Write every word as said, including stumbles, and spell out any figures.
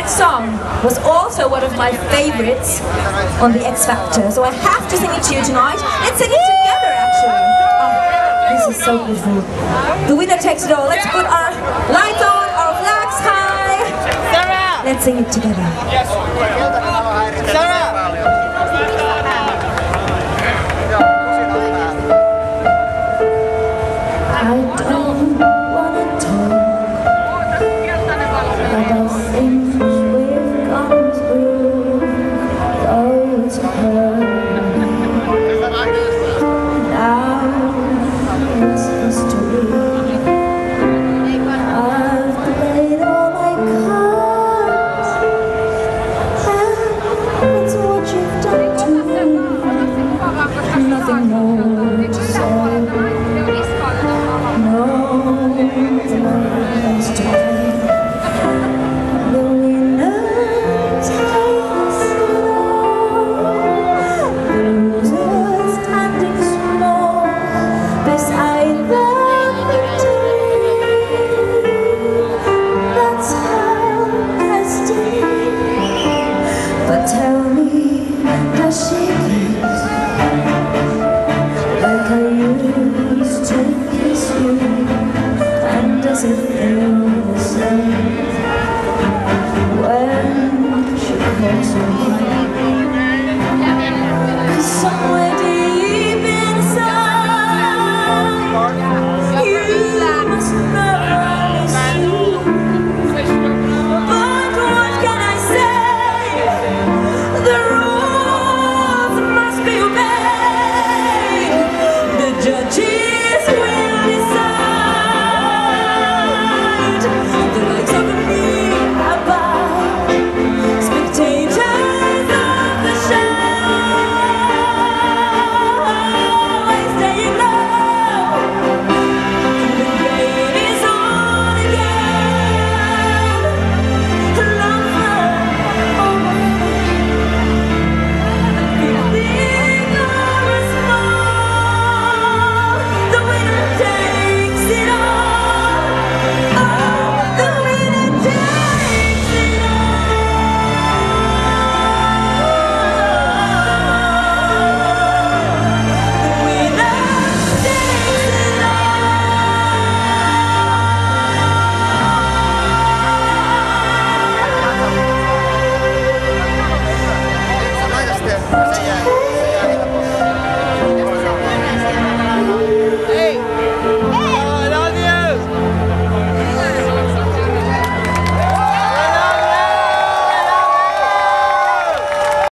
next song was also one of my favorites on the X Factor, so I have to sing it to you tonight. Let's sing it together, actually. Oh, this is so beautiful. The winner takes it all. Let's put our lights on, our flags high. Let's sing it together.